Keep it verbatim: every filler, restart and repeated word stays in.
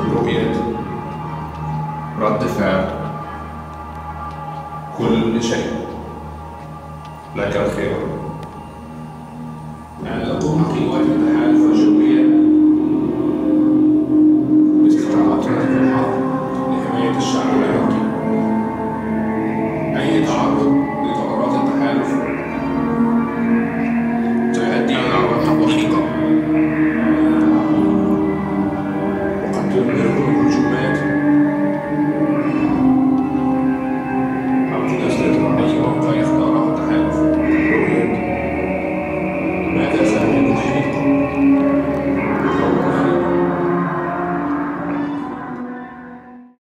رؤية رد فعل كل شيء لك الخير. يعني تقوم قوة التحالف الجوية باستطاعة الحرب لحماية الشعب العراقي. أي تعرض لطائرات التحالف تؤدي إلى عواقب وخيمة وقد تدمرهم الهجومات